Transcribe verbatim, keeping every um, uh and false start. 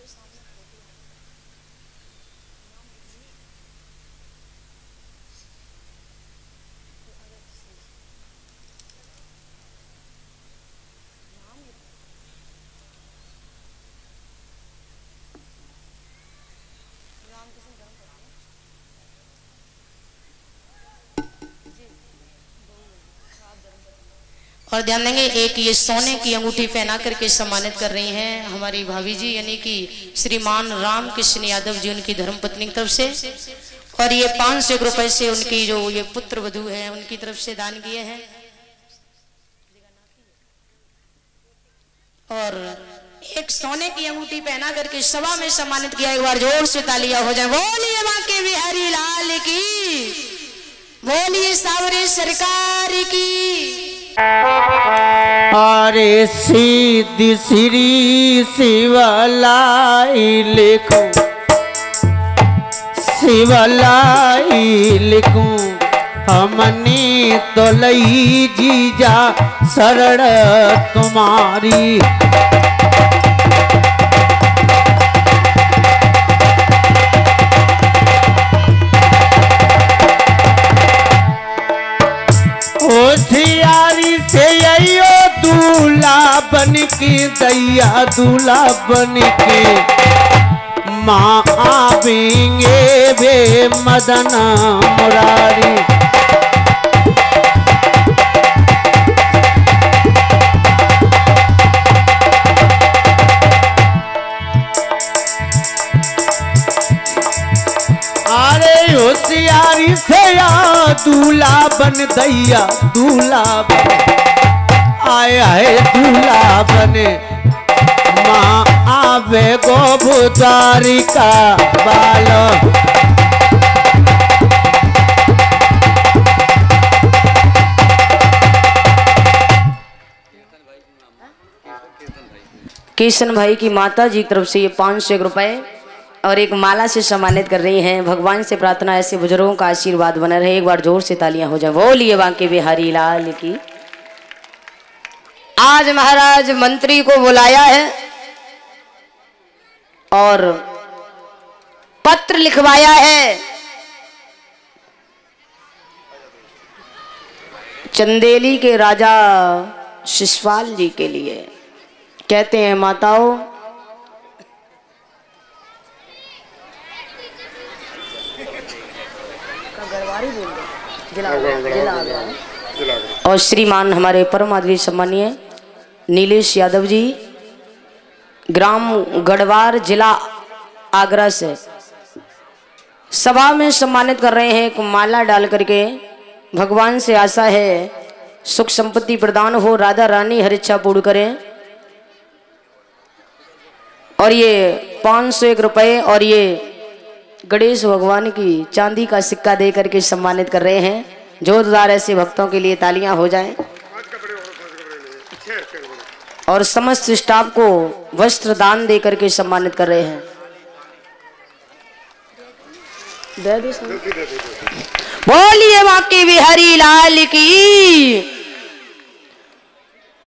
और ध्यान देंगे एक ये सोने की अंगूठी पहना करके सम्मानित कर रही हैं हमारी भाभी जी यानी कि श्रीमान राम कृष्ण यादव जी उनकी धर्मपत्नी की तरफ से। और ये पांच सौ रुपए से उनकी जो ये पुत्र वधू है उनकी तरफ से दान किए हैं। और एक सोने की अंगूठी पहना करके सभा में सम्मानित किया। एक बार जोर से तालियां हो जाए। बोलिए बांके बिहारी लाल की, बोलिए सावरे सरकार की। अरे सीधी श्री शिवलाई लिखूं, शिवलाई लिखूं हमने तो लई जीजा शरण तुम्हारी। होशियारी से आइयो दूल्हा बन के दैया दूल्हा बन के माँ आवेंगे वे मदन मुरारी। अरे होशियारी से या दूल्हा बन दैया दूल्हा बन आए आए दूल्हा बने माँ आवे गोबुदारी का बालो। किशन भाई की माता जी की तरफ से ये पाँच सौ रुपए और एक माला से सम्मानित कर रही हैं। भगवान से प्रार्थना ऐसे बुजुर्गों का आशीर्वाद बना रहे। एक बार जोर से तालियां हो जाए। बोलिए बांके बिहारी लाल की। आज महाराज मंत्री को बुलाया है और पत्र लिखवाया है चंदेली के राजा शिशपाल जी के लिए। कहते हैं माताओं, जिला जिला और श्रीमान हमारे परम आदरणीय सम्मानीय नीलेश यादव जी ग्राम गढ़वार जिला आगरा से सभा में सम्मानित कर रहे हैं। एक माला डाल करके भगवान से आशा है सुख संपत्ति प्रदान हो, राधा रानी हर इच्छा पूर्ण करें। और ये पाँच सौ एक रुपये और ये गणेश भगवान की चांदी का सिक्का दे करके सम्मानित कर रहे हैं। जोरदार ऐसे भक्तों के लिए तालियां हो जाएं। और समस्त स्टाफ को वस्त्र दान दे करके सम्मानित कर रहे हैं। बोलिए बांके बिहारी लाल की।